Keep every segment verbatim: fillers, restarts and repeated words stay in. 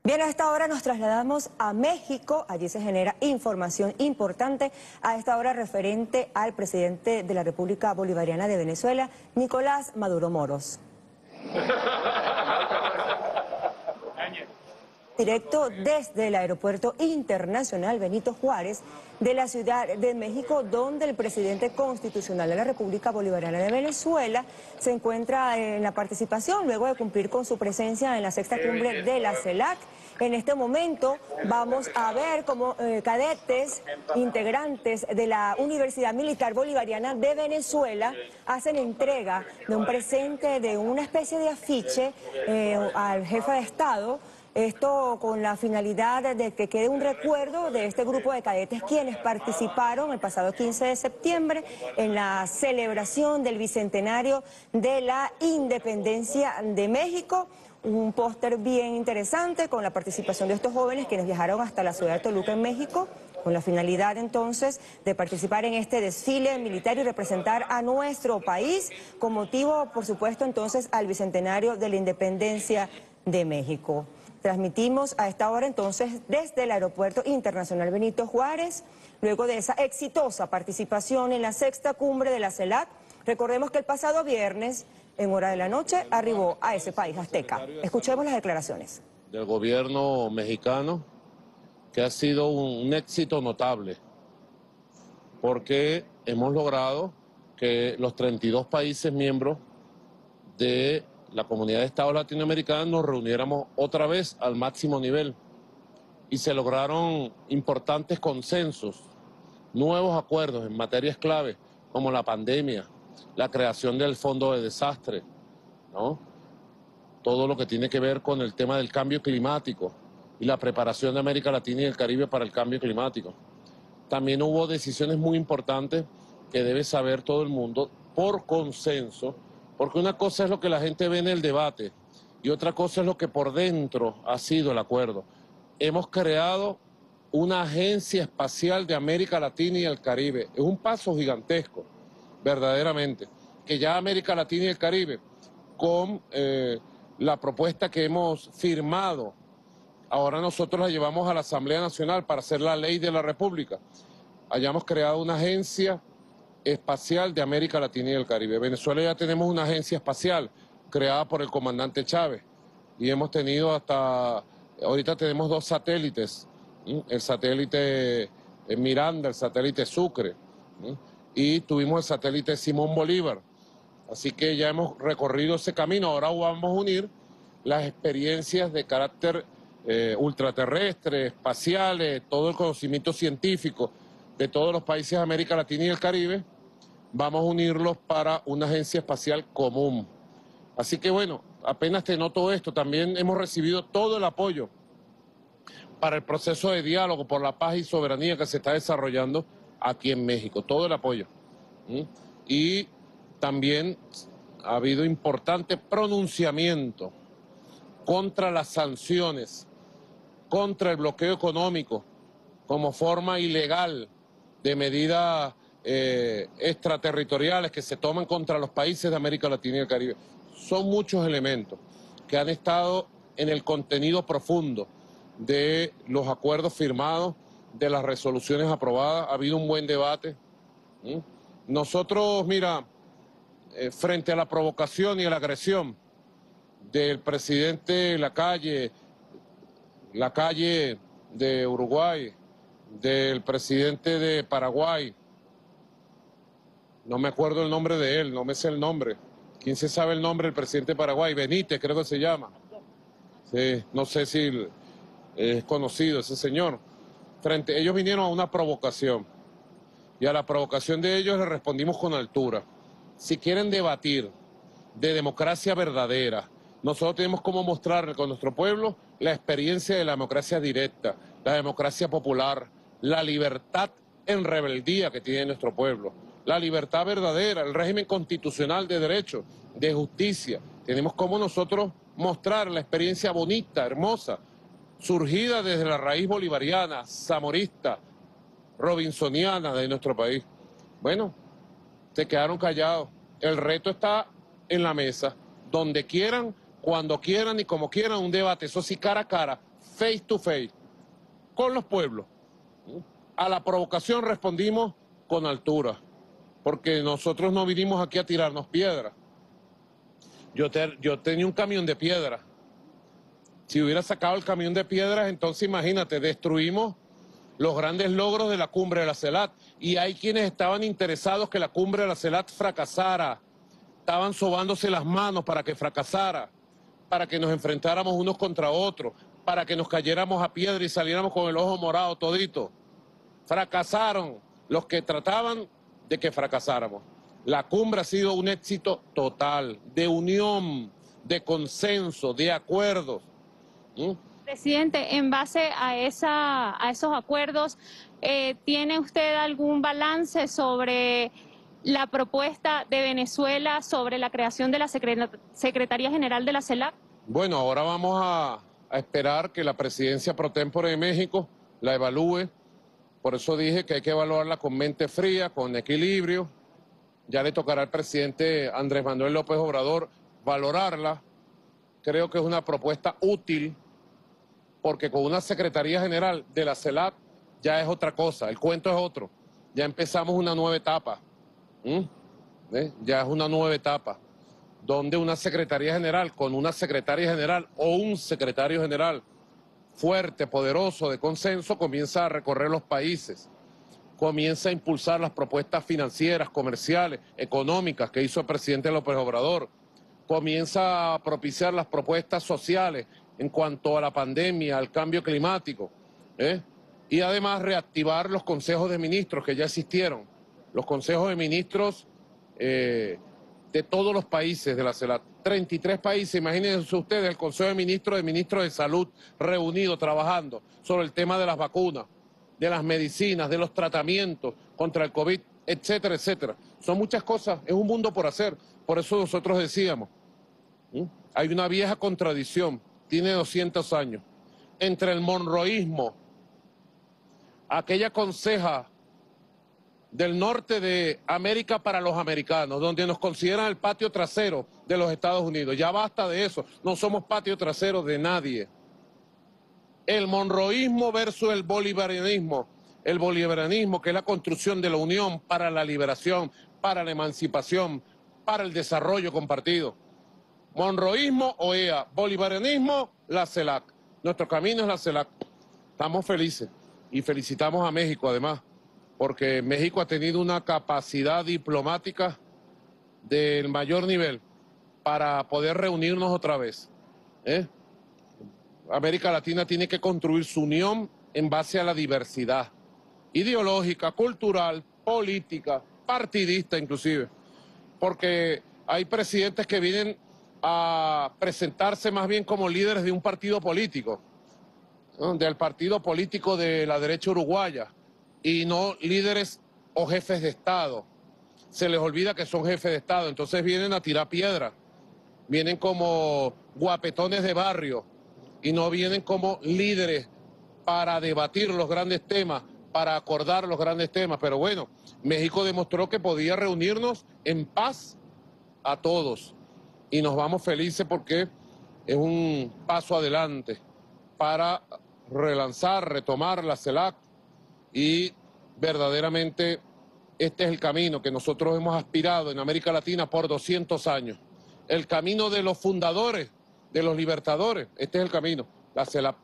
Bien, a esta hora nos trasladamos a México. Allí se genera información importante a esta hora referente al presidente de la República Bolivariana de Venezuela, Nicolás Maduro Moros. Directo desde el Aeropuerto Internacional Benito Juárez de la Ciudad de México, donde el presidente constitucional de la República Bolivariana de Venezuela se encuentra en la participación luego de cumplir con su presencia en la sexta cumbre de la CELAC. En este momento vamos a ver cómo eh, cadetes integrantes de la Universidad Militar Bolivariana de Venezuela hacen entrega de un presente, de una especie de afiche eh, al jefe de Estado. Esto con la finalidad de que quede un recuerdo de este grupo de cadetes quienes participaron el pasado quince de septiembre en la celebración del bicentenario de la independencia de México. Un póster bien interesante con la participación de estos jóvenes quienes viajaron hasta la ciudad de Toluca en México, con la finalidad entonces de participar en este desfile militar y representar a nuestro país con motivo, por supuesto, entonces al bicentenario de la independencia de México. Transmitimos a esta hora entonces desde el Aeropuerto Internacional Benito Juárez, luego de esa exitosa participación en la sexta cumbre de la CELAC. Recordemos que el pasado viernes, en hora de la noche, arribó a ese país azteca. Escuchemos las declaraciones del gobierno mexicano, que ha sido un, un éxito notable, porque hemos logrado que los treinta y dos países miembros de la Comunidad de Estados Latinoamericanos nos reuniéramos otra vez al máximo nivel y se lograron importantes consensos, nuevos acuerdos en materias claves como la pandemia, la creación del Fondo de Desastre, ¿no? Todo lo que tiene que ver con el tema del cambio climático y la preparación de América Latina y el Caribe para el cambio climático. También hubo decisiones muy importantes que debe saber todo el mundo por consenso, porque una cosa es lo que la gente ve en el debate y otra cosa es lo que por dentro ha sido el acuerdo. Hemos creado una agencia espacial de América Latina y el Caribe. Es un paso gigantesco, verdaderamente, que ya América Latina y el Caribe, con eh, la propuesta que hemos firmado, ahora nosotros la llevamos a la Asamblea Nacional para hacer la ley de la República, hayamos creado una agencia espacial de América Latina y el Caribe. En Venezuela ya tenemos una agencia espacial creada por el comandante Chávez y hemos tenido hasta, ahorita tenemos dos satélites, ¿sí? El satélite Miranda, el satélite Sucre, ¿sí? Y tuvimos el satélite Simón Bolívar. Así que ya hemos recorrido ese camino, ahora vamos a unir las experiencias de carácter eh, ultraterrestre, espaciales, todo el conocimiento científico de todos los países de América Latina y el Caribe, vamos a unirlos para una agencia espacial común. Así que bueno, apenas te noto esto, también hemos recibido todo el apoyo para el proceso de diálogo por la paz y soberanía que se está desarrollando aquí en México, todo el apoyo. ¿Sí? Y también ha habido importante pronunciamiento contra las sanciones, contra el bloqueo económico como forma ilegal de medidas eh, extraterritoriales que se toman contra los países de América Latina y el Caribe. Son muchos elementos que han estado en el contenido profundo de los acuerdos firmados, de las resoluciones aprobadas. Ha habido un buen debate. ¿Sí? Nosotros, mira, eh, frente a la provocación y a la agresión del presidente Lacalle, Lacalle de Uruguay, del presidente de Paraguay, no me acuerdo el nombre de él, no me sé el nombre. ¿Quién se sabe el nombre del presidente de Paraguay? Benítez, creo que se llama. Sí, no sé si es conocido ese señor. Frente, ellos vinieron a una provocación y a la provocación de ellos le respondimos con altura. Si quieren debatir de democracia verdadera, nosotros tenemos como mostrarle con nuestro pueblo la experiencia de la democracia directa, la democracia popular, la libertad en rebeldía que tiene nuestro pueblo, la libertad verdadera, el régimen constitucional de derecho, de justicia. Tenemos como nosotros mostrar la experiencia bonita, hermosa, surgida desde la raíz bolivariana, zamorista, robinsoniana de nuestro país. Bueno, se quedaron callados. El reto está en la mesa, donde quieran, cuando quieran y como quieran, un debate, eso sí, cara a cara, face to face, con los pueblos. A la provocación respondimos con altura, porque nosotros no vinimos aquí a tirarnos piedras. Yo, te, yo tenía un camión de piedras. Si hubiera sacado el camión de piedras, entonces imagínate, destruimos los grandes logros de la cumbre de la CELAC. Y hay quienes estaban interesados que la cumbre de la CELAC fracasara. Estaban sobándose las manos para que fracasara, para que nos enfrentáramos unos contra otros, para que nos cayéramos a piedra y saliéramos con el ojo morado todito. Fracasaron los que trataban de que fracasáramos. La cumbre ha sido un éxito total, de unión, de consenso, de acuerdos. ¿Mm? Presidente, en base a, esa, a esos acuerdos, eh, ¿tiene usted algún balance sobre la propuesta de Venezuela sobre la creación de la Secretaría General de la CELAC? Bueno, ahora vamos a, a esperar que la presidencia pro tempore de México la evalúe. Por eso dije que hay que evaluarla con mente fría, con equilibrio. Ya le tocará al presidente Andrés Manuel López Obrador valorarla. Creo que es una propuesta útil, porque con una Secretaría General de la CELAC ya es otra cosa, el cuento es otro. Ya empezamos una nueva etapa. ¿Mm? ¿Eh? Ya es una nueva etapa, donde una Secretaría General con una Secretaria General o un Secretario General fuerte, poderoso, de consenso, comienza a recorrer los países, comienza a impulsar las propuestas financieras, comerciales, económicas que hizo el presidente López Obrador, comienza a propiciar las propuestas sociales en cuanto a la pandemia, al cambio climático, ¿eh? Y además reactivar los consejos de ministros que ya existieron, los consejos de ministros eh, de todos los países de la CELAC, treinta y tres países, imagínense ustedes el Consejo de Ministros de Ministros de Salud reunidos, trabajando sobre el tema de las vacunas, de las medicinas, de los tratamientos contra el COVID, etcétera, etcétera. Son muchas cosas, es un mundo por hacer, por eso nosotros decíamos, ¿sí? Hay una vieja contradicción, tiene doscientos años, entre el monroísmo, aquella conseja del norte de América para los americanos, donde nos consideran el patio trasero de los Estados Unidos. Ya basta de eso, no somos patio trasero de nadie. El monroísmo versus el bolivarianismo. El bolivarianismo, que es la construcción de la unión para la liberación, para la emancipación, para el desarrollo compartido. Monroísmo, O E A. Bolivarianismo, la CELAC. Nuestro camino es la CELAC. Estamos felices y felicitamos a México además, porque México ha tenido una capacidad diplomática del mayor nivel para poder reunirnos otra vez. ¿eh? América Latina tiene que construir su unión en base a la diversidad ideológica, cultural, política, partidista inclusive, porque hay presidentes que vienen a presentarse más bien como líderes de un partido político, ¿no? Del partido político de la derecha uruguaya, y no líderes o jefes de Estado. Se les olvida que son jefes de Estado, entonces vienen a tirar piedra, vienen como guapetones de barrio y no vienen como líderes para debatir los grandes temas, para acordar los grandes temas. Pero bueno, México demostró que podía reunirnos en paz a todos y nos vamos felices porque es un paso adelante para relanzar, retomar la CELAC. Y verdaderamente este es el camino que nosotros hemos aspirado en América Latina por doscientos años. El camino de los fundadores, de los libertadores, este es el camino, la CELAC.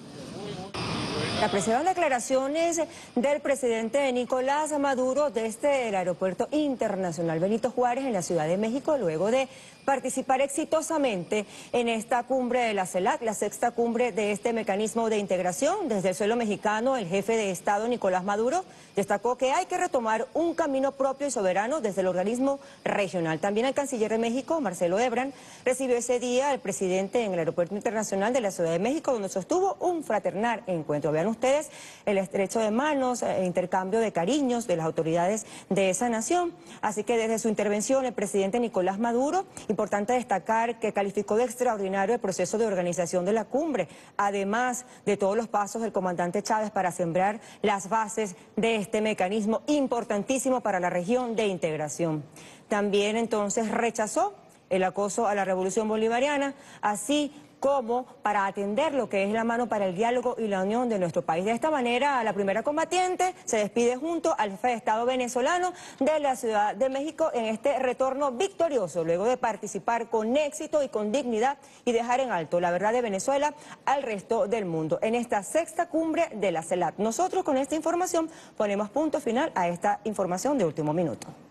Apreciaron declaraciones del presidente Nicolás Maduro desde el Aeropuerto Internacional Benito Juárez en la Ciudad de México, luego de participar exitosamente en esta cumbre de la CELAC, la sexta cumbre de este mecanismo de integración. Desde el suelo mexicano, el jefe de Estado, Nicolás Maduro, destacó que hay que retomar un camino propio y soberano desde el organismo regional. También el canciller de México, Marcelo Ebrard, recibió ese día al presidente en el Aeropuerto Internacional de la Ciudad de México, donde sostuvo un fraternal encuentro. Vean ustedes el estrecho de manos, el intercambio de cariños de las autoridades de esa nación. Así que desde su intervención, el presidente Nicolás Maduro, importante destacar que calificó de extraordinario el proceso de organización de la cumbre, además de todos los pasos del comandante Chávez para sembrar las bases de este mecanismo importantísimo para la región de integración. También entonces rechazó el acoso a la revolución bolivariana, así como para atender lo que es la mano para el diálogo y la unión de nuestro país. De esta manera, la primera combatiente se despide junto al jefe de Estado venezolano de la Ciudad de México en este retorno victorioso, luego de participar con éxito y con dignidad y dejar en alto la verdad de Venezuela al resto del mundo en esta sexta cumbre de la CELAC. Nosotros con esta información ponemos punto final a esta información de último minuto.